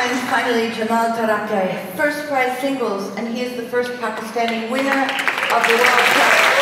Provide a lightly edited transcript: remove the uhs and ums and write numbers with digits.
And finally, Jamal Tarakai, first prize singles, and he is the first Pakistani winner of the World Cup.